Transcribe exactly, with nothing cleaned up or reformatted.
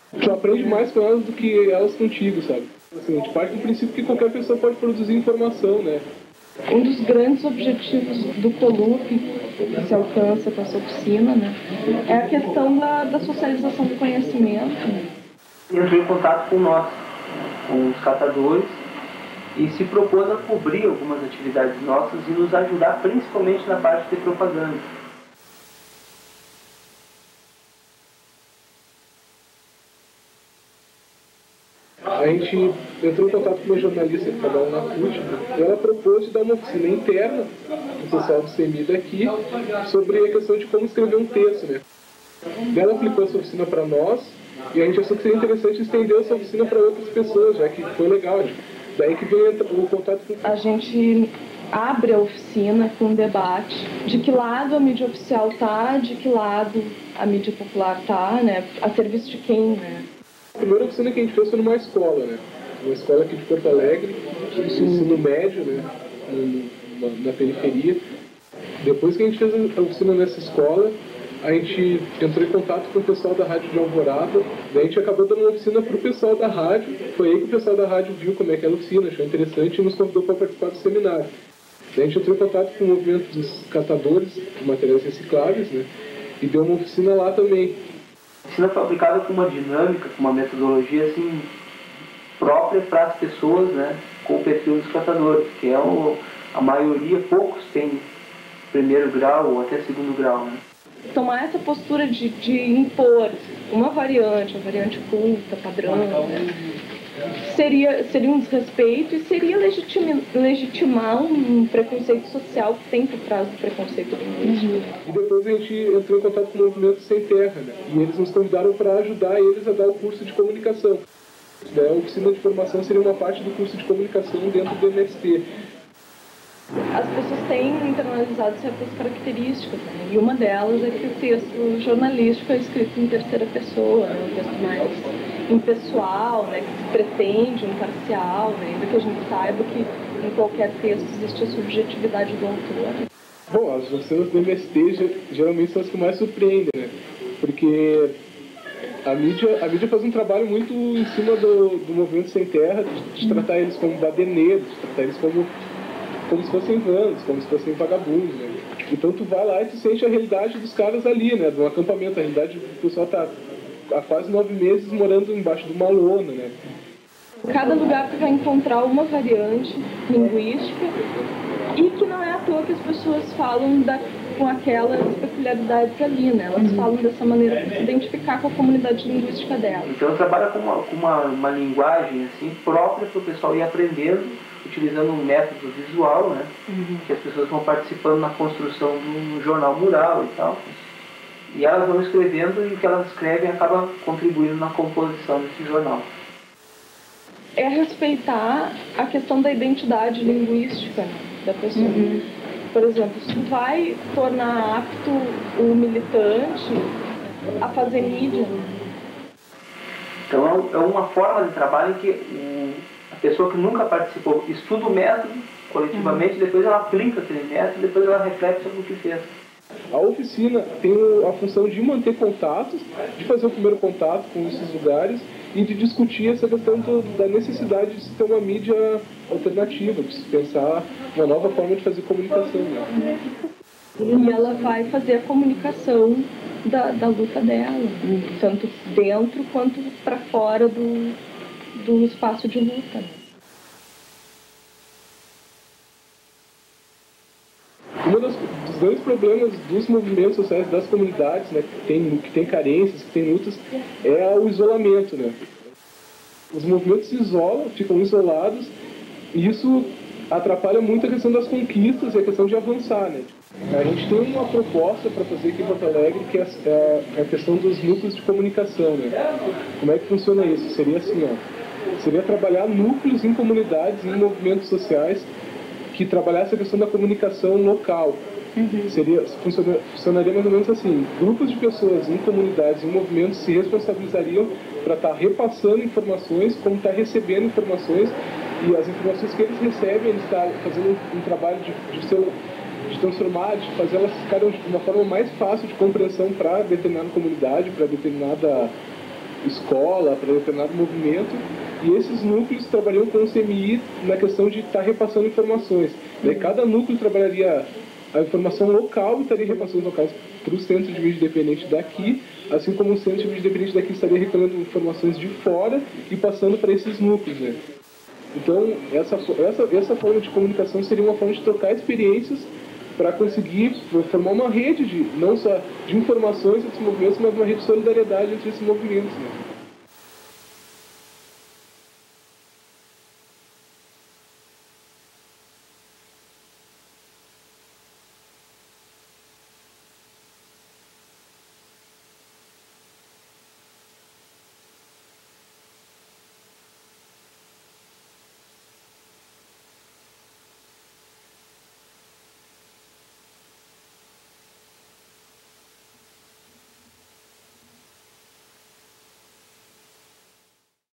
Tu aprende mais com elas do que elas contigo, sabe? Assim, a gente parte do princípio que qualquer pessoa pode produzir informação, né? Um dos grandes objetivos do Colup, que se alcança com essa oficina, né, é a questão da, da socialização do conhecimento. Entrou em contato com nós, com os catadores, e se propôs a cobrir algumas atividades nossas e nos ajudar principalmente na parte de propaganda. A gente entrou em contato com uma jornalista que trabalha na C U T e ela propôs de dar uma oficina interna do pessoal do CEMID aqui sobre a questão de como escrever um texto, né? Ela aplicou essa oficina para nós e a gente achou que seria interessante estender essa oficina para outras pessoas, já que foi legal. Daí que veio o contato com... A gente abre a oficina com um debate de que lado a mídia oficial tá, de que lado a mídia popular tá, né? A serviço de quem, né? A primeira oficina que a gente fez foi numa escola, né? Uma escola aqui de Porto Alegre, de ensino médio, né? Na, na periferia. Depois que a gente fez a oficina nessa escola, a gente entrou em contato com o pessoal da rádio de Alvorada, daí a gente acabou dando uma oficina para o pessoal da rádio. Foi aí que o pessoal da rádio viu como é que era a oficina, achou interessante e nos convidou para participar do seminário. Daí a gente entrou em contato com o movimento dos catadores de materiais recicláveis, né? E deu uma oficina lá também. A oficina foi aplicada com uma dinâmica, com uma metodologia assim, própria para as pessoas, né, com o perfil dos catadores, que é o, a maioria, poucos têm primeiro grau ou até segundo grau, né? Tomar essa postura de, de impor uma variante, uma variante culta, padrão, né, seria, seria um desrespeito e seria legitima, legitimar um preconceito social que tem por trás do preconceito linguístico. E depois a gente entrou em contato com o movimento Sem Terra, né? E eles nos convidaram para ajudar eles a dar o curso de comunicação. A oficina de formação seria uma parte do curso de comunicação dentro do M S T. As pessoas têm internalizado certas características, né? E uma delas é que o texto jornalístico é escrito em terceira pessoa, né? Um texto mais impessoal, né? Que se pretende imparcial, né? Ainda que a gente saiba que em qualquer texto existe a subjetividade do autor. Bom, as oficinas do M S T geralmente são as que mais surpreendem, né? Porque a mídia, a mídia faz um trabalho muito em cima do, do movimento Sem Terra, de, de tratar eles como baderneiros, de tratar eles como como se fossem vândalos, como se fossem vagabundos, né? Então tu vai lá e tu sente a realidade dos caras ali, né? Do acampamento, a realidade do pessoal tá há quase nove meses morando embaixo de uma lona, né? Cada lugar tu vai encontrar uma variante linguística e que não é à toa que as pessoas falam da, com aquelas peculiaridades ali, né? Elas uhum. falam dessa maneira para se identificar com a comunidade linguística dela. Então trabalha com uma, com uma, uma linguagem assim, própria para o pessoal ir aprendendo, utilizando um método visual, né? Uhum. Que as pessoas vão participando na construção do jornal mural e tal. E elas vão escrevendo e o que elas escrevem acaba contribuindo na composição desse jornal. É respeitar a questão da identidade linguística, né, da pessoa. Uhum. Por exemplo, se tu vai tornar apto o militante a fazer mídia. Então é uma forma de trabalho em que a pessoa que nunca participou estuda o método coletivamente, uhum. depois ela aplica aquele método, depois ela reflete sobre o que fez. A oficina tem a função de manter contatos, de fazer o primeiro contato com esses lugares e de discutir essa questão do, da necessidade de se ter uma mídia alternativa, de se pensar uma nova forma de fazer comunicação. Né? E ela vai fazer a comunicação da, da luta dela, tanto dentro quanto para fora do, do espaço de luta. Um dos, dos grandes problemas dos movimentos sociais, das comunidades, né, que tem, que tem carências, que tem lutas, é o isolamento. Né? Os movimentos se isolam, ficam isolados, e isso atrapalha muito a questão das conquistas e a questão de avançar. Né? A gente tem uma proposta para fazer aqui em Porto Alegre, que é a, a questão dos núcleos de comunicação. Né? Como é que funciona isso? Seria assim, ó, seria trabalhar núcleos em comunidades, em movimentos sociais, que trabalhasse a questão da comunicação local. Uhum. Seria, funcionaria, funcionaria mais ou menos assim. Grupos de pessoas em comunidades, em movimentos, se responsabilizariam para estar tá repassando informações, como estar tá recebendo informações, e as informações que eles recebem, eles estão tá fazendo um, um trabalho de, de, ser, de transformar, de fazer elas ficarem de uma forma mais fácil de compreensão para determinada comunidade, para determinada escola, para determinado movimento, e esses núcleos trabalhariam com o C M I na questão de estar repassando informações. Daí cada núcleo trabalharia a informação local e estaria repassando os locais para o centro de mídia independente daqui, assim como o centro de mídia independente daqui estaria recolhendo informações de fora e passando para esses núcleos, né? Então, essa, essa, essa forma de comunicação seria uma forma de trocar experiências para conseguir formar uma rede, de, não só de informações entre esses movimentos, mas uma rede de solidariedade entre esses movimentos, né?